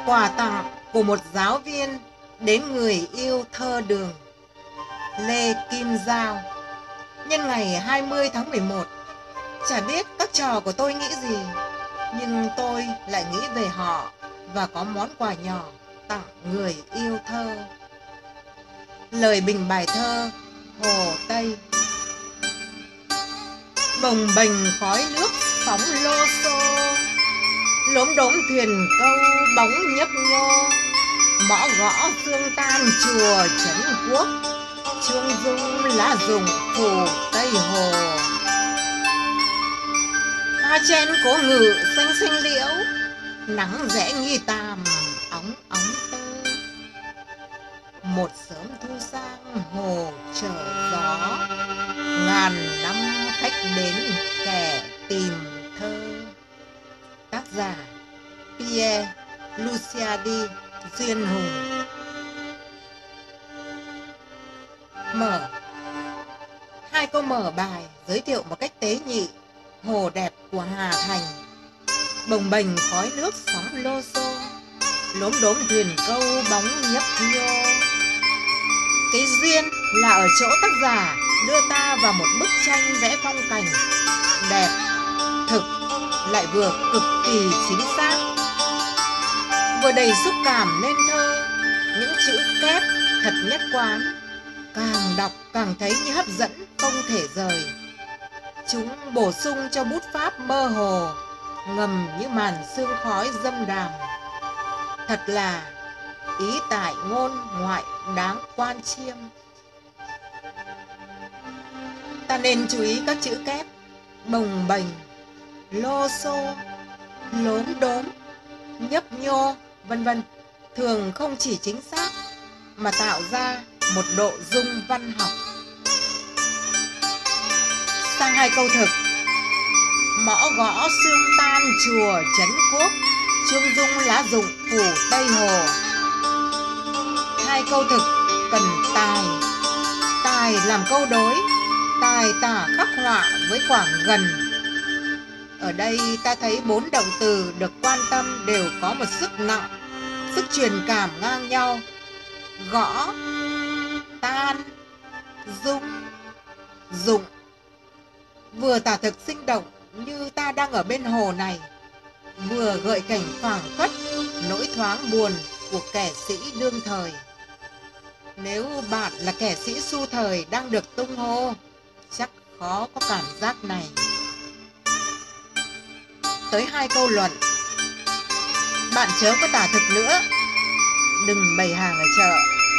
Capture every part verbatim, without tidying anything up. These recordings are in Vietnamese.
Quà tặng của một giáo viên đến người yêu thơ đường Lê Kim Giao. Nhân ngày hai mươi tháng mười một, chả biết các trò của tôi nghĩ gì, nhưng tôi lại nghĩ về họ và có món quà nhỏ tặng người yêu thơ. Lời bình bài thơ Hồ Tây. Bồng bềnh khói nước sóng lô xô, lốm đốm thuyền câu bóng nhấp nhô, mõ gõ xương tan chùa Trấn Quốc, chuông rung lá rụng phủ Tây Hồ. Hoa chen cố ngự xanh xanh liễu, nắng rẽ nghi tàm óng óng tơ. Một sớm thu sang hồ chở gió, ngàn năm khách đến kẻ tìm thơ. Tác giả Pierre Luciadi Duyên Hùng. Mở. Hai câu mở bài giới thiệu một cách tế nhị hồ đẹp của Hà Thành. Bồng bềnh khói nước sóng lô xô, lốm đốm thuyền câu bóng nhấp nhô. Cái duyên là ở chỗ tác giả đưa ta vào một bức tranh vẽ phong cảnh đẹp, thực, lại vừa cực kỳ chính xác, vừa đầy xúc cảm nên thơ. Những chữ kép thật nhất quán, càng đọc càng thấy như hấp dẫn không thể rời. Chúng bổ sung cho bút pháp mơ hồ, ngầm như màn sương khói dâm đàm. Thật là ý tại ngôn ngoại đáng quan chiêm. Ta nên chú ý các chữ kép bồng bềnh, lô xô, lốm đốm, nhấp nhô, vân vân thường không chỉ chính xác mà tạo ra một độ dung văn học. Sang hai câu thực. Mõ gõ xương tan chùa Trấn Quốc, chuông rung lá rụng phủ Tây Hồ. Hai câu thực cần tài. Tài làm câu đối, tài tả khắc họa với khoảng gần. Ở đây ta thấy bốn động từ được quan tâm đều có một sức nặng, sức truyền cảm ngang nhau. Gõ, tan, rung, dụng. Vừa tả thực sinh động như ta đang ở bên hồ này, vừa gợi cảnh phảng phất nỗi thoáng buồn của kẻ sĩ đương thời. Nếu bạn là kẻ sĩ xu thời đang được tung hô, chắc khó có cảm giác này. Tới hai câu luận. Bạn chớ có tả thực nữa, đừng bày hàng ở chợ.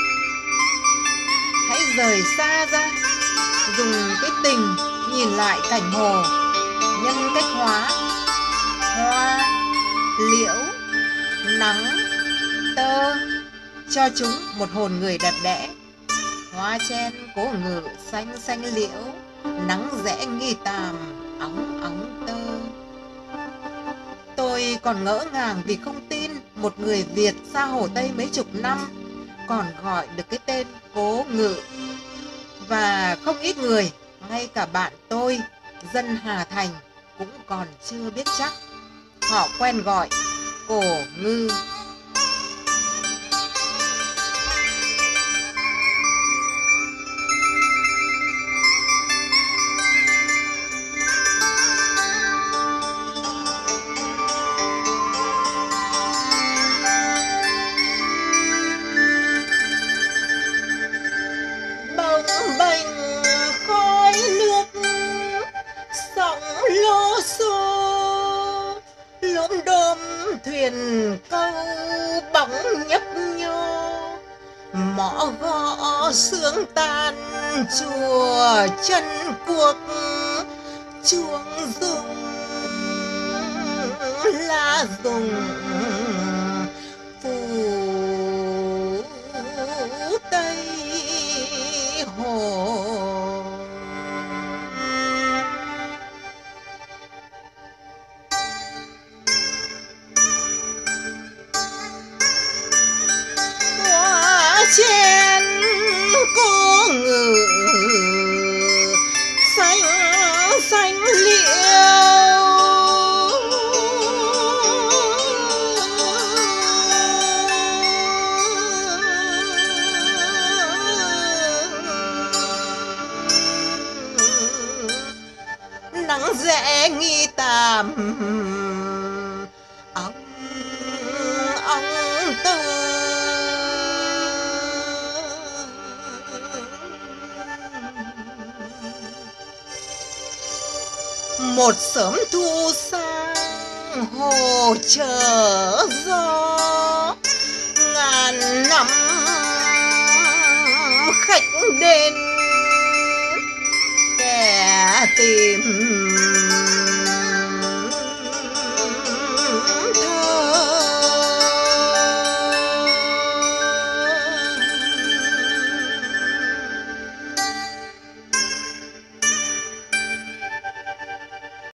Hãy rời xa ra, dùng cái tình nhìn lại cảnh hồ, nhân cách hóa hoa, liễu, nắng, tơ, cho chúng một hồn người đẹp đẽ. Hoa chen cố ngự xanh xanh liễu, nắng rẽ nghi tàm óng óng tơ. Tôi còn ngỡ ngàng vì không tin một người Việt xa Hồ Tây mấy chục năm còn gọi được cái tên Cố Ngự. Và không ít người, ngay cả bạn tôi, dân Hà Thành, cũng còn chưa biết chắc. Họ quen gọi Cổ Ngư. Bồng bềnh khói nước sóng lô xô, lốm đốm thuyền câu bóng nhấp nhô, mõ gõ xương tan chùa Trấn Quốc, chuông rung lá rụng phủ Tây Hồ. Hoa chen cố ngự xanh xanh liễu, nắng rẽ nghi tàm ong ong tơ. Một sớm thu sang hồ chở gió, ngàn năm khách đến kẻ tìm